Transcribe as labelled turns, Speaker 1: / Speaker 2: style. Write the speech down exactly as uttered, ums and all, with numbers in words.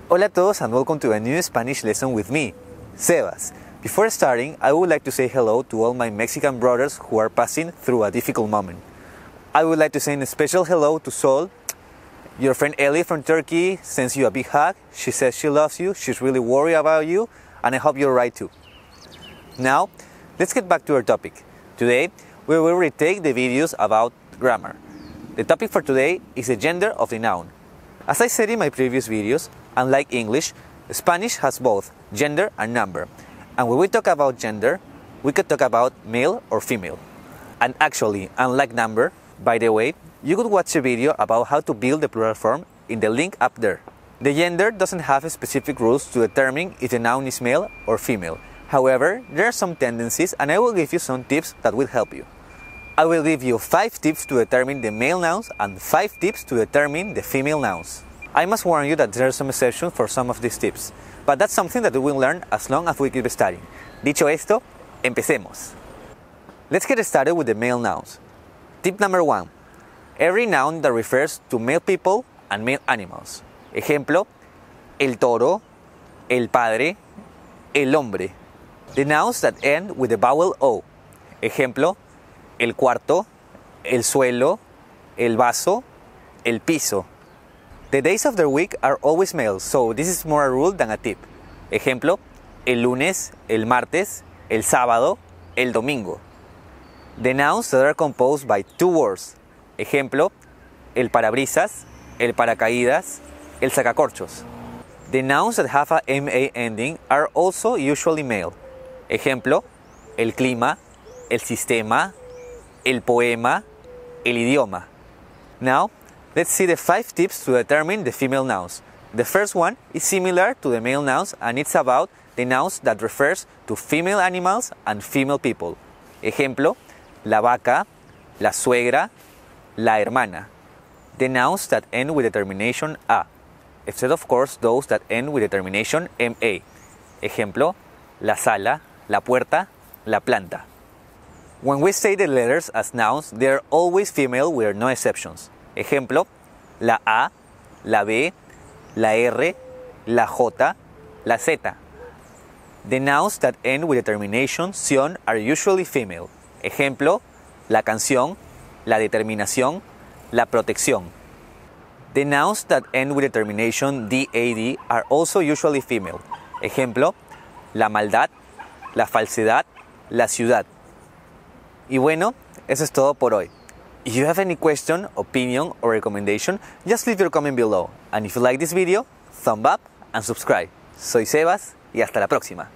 Speaker 1: Hola a todos and welcome to a new Spanish lesson with me, Sebas. Before starting, I would like to say hello to all my Mexican brothers who are passing through a difficult moment. I would like to send a special hello to Sol. Your friend Ellie from Turkey sends you a big hug. She says she loves you, she's really worried about you, and I hope you're right too. Now, let's get back to our topic. Today, we will retake the videos about grammar. The topic for today is the gender of the noun. As I said in my previous videos, unlike English, Spanish has both gender and number. And when we talk about gender, we could talk about male or female. And actually, unlike number, by the way, you could watch a video about how to build the plural form in the link up there. The gender doesn't have specific rules to determine if the noun is male or female. However, there are some tendencies and I will give you some tips that will help you. I will give you five tips to determine the male nouns and five tips to determine the female nouns. I must warn you that there are some exceptions for some of these tips, but that's something that we will learn as long as we keep studying. Dicho esto, empecemos. Let's get started with the male nouns. Tip number one. Every noun that refers to male people and male animals. Ejemplo, el toro, el padre, el hombre. The nouns that end with the vowel O. Ejemplo, el cuarto, el suelo, el vaso, el piso. The days of the week are always male, so this is more a rule than a tip. Ejemplo, el lunes, el martes, el sábado, el domingo. The nouns that are composed by two words. Ejemplo, el parabrisas, el paracaídas, el sacacorchos. The nouns that have a M A ending are also usually male. Ejemplo, el clima, el sistema, el poema, el idioma. Now, let's see the five tips to determine the female nouns. The first one is similar to the male nouns and it's about the nouns that refers to female animals and female people. Ejemplo, la vaca, la suegra, la hermana. The nouns that end with the termination A, except of course those that end with the termination M A. Ejemplo, la sala, la puerta, la planta. When we say the letters as nouns, they are always female with no exceptions. Ejemplo, la A, la B, la R, la J, la Z. The nouns that end with the termination ción are usually female. Ejemplo, la canción, la determinación, la protección. The nouns that end with the termination D A D are also usually female. Ejemplo, la maldad, la falsedad, la ciudad. Y bueno, eso es todo por hoy. If you have any question, opinion, or recommendation, just leave your comment below. And if you like this video, thumb up and subscribe. Soy Sebas y hasta la próxima.